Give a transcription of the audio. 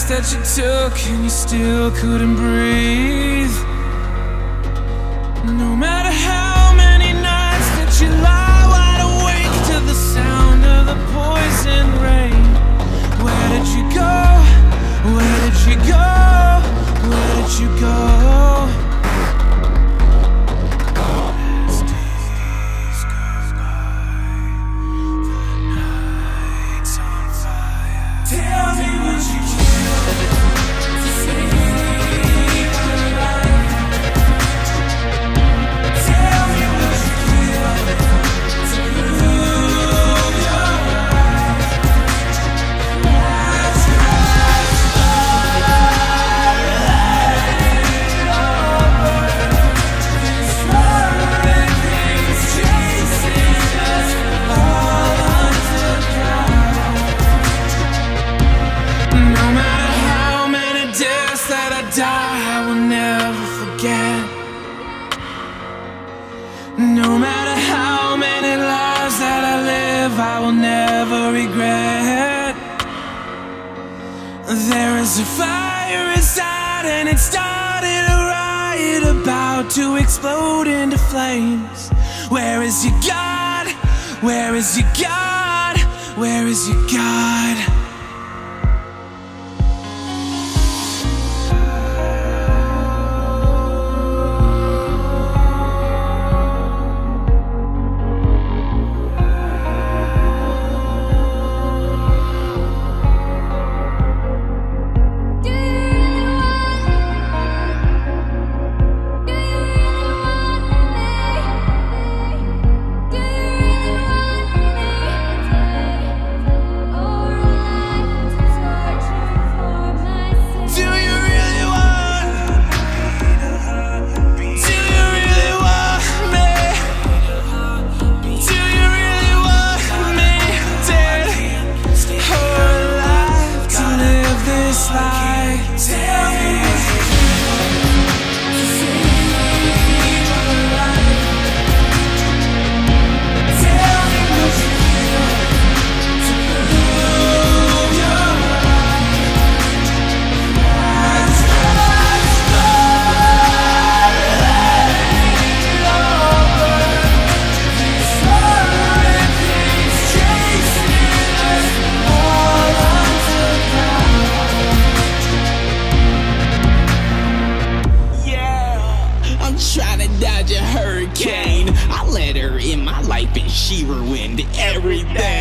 nights that you took and you still couldn't breathe. No matter how many nights that you lie wide awake to the sound of the poison rain. Where did you go? Where did you go? Where did you go? No matter how many lives that I live, I will never regret. There is a fire inside and it started a riot about to explode into flames. Where is your God? Where is your God? Where is your God? I let her in my life and she ruined everything.